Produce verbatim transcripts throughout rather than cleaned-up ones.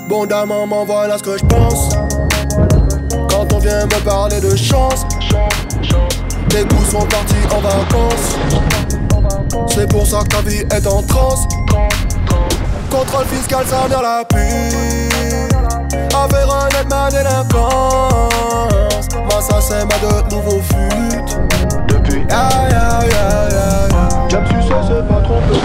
Bon da maman, voilà ce que je pense quand on vient me parler de chance. Tes goûts sont partis en vacances, c'est pour ça que ta vie est en transe. Contrôle fiscal, ça vient la pute. Affaire honnête, ma délinquance. Moi ça c'est ma de nouveau fut. Depuis aïe aïe aïe aïe. J'aime sucer, c'est pas trompé.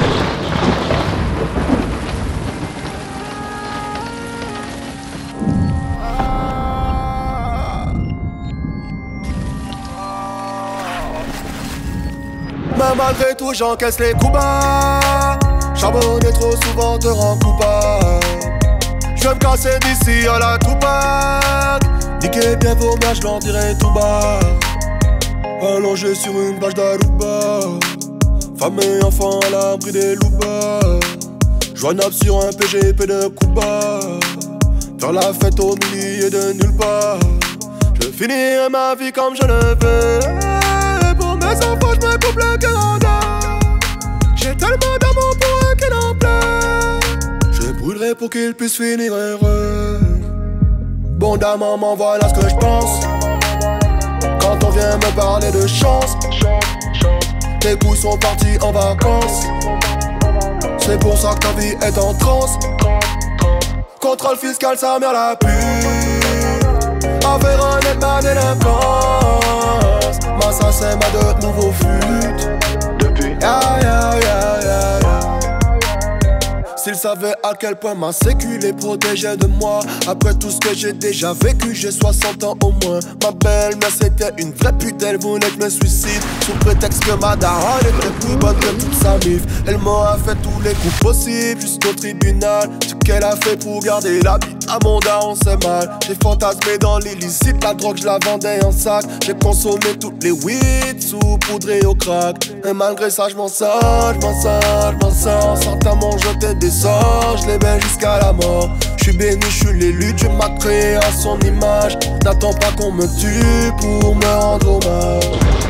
Mais malgré tout j'encaisse les coups bas. Charbonner trop souvent te rend coupable. Je vais me casser d'ici à la Tupac. Niquer bien vos mères, je l'en dirai tout bas. Allongé sur une plage d'Aruba. Femme et enfant à l'abri des loupas. Joignable sur un P G P de Cuba. Faire la fête au milieu de nulle part. Je finirai ma vie comme je le veux. Pour mes enfants je me coupe le cœur en deux. J'ai tellement d'amour pour eux qu'ils en pleurent. Je brûlerai pour qu'ils puissent finir heureux. Bon da maman, voilà ce que je pense quand on vient me parler de chance. Tes goûts sont partis en vacances, c'est pour ça que ta vie est en transe. Contrôle fiscal, sa mère la pute. Affaire honnête, ma délinquance. Moi ça c'est ma de nouveau fut. Depuis aïe aïe aïe aïe. S'ils savaient à quel point ma sécu les protégeait de moi. Après tout ce que j'ai déjà vécu, j'ai soixante ans au moins. Ma belle-mère c'était une vraie pute, elle voulait que je me suicide sous prétexte que ma daronne était plus bonne que toute sa mif. Elle m'a fait tous les coups possibles jusqu'au tribunal. Ce qu'elle a fait pour garder la vie à mon daron c'est mal. J'ai fantasmé dans l'illicite, la drogue je la vendais en sac. J'ai consommé toutes les weed saupoudrées au crack. Et malgré ça je m'en sors, je m'en sors, je m'en sors. Certains m'ont jeté des sorts, je les mets jusqu'à la mort. Je suis béni, je suis l'élu, Dieu m'a créé à son image. N'attends pas qu'on me tue pour me rendre hommage.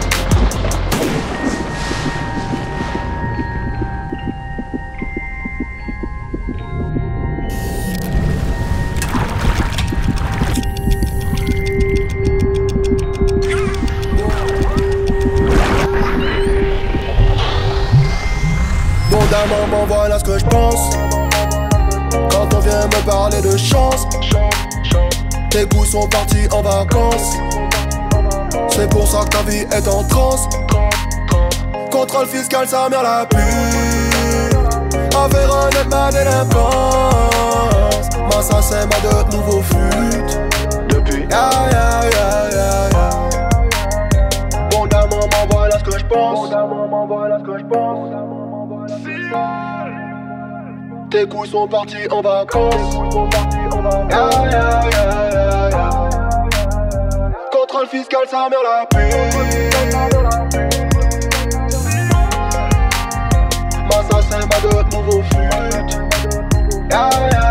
Bon da maman, voilà ce que je pense quand on vient me parler de chance. Tes goûts sont partis en vacances, c'est pour ça que ta vie est en transe. Contrôle fiscal, sa mère la pute. Affaire honnête, ma délinquance. Moi ça c'est ma de nouveau fut. Depuis aïe aïe aïe aïe. Bon da maman, voilà ce que je pense. Bon da maman, voilà ce que je pense. Tes couilles sont partis en vacances. Aïe aïe aïe aïe. Contrôle fiscal, sa mère la pute. Moi ça c'est ma de nouveau fut. Aïe aïe.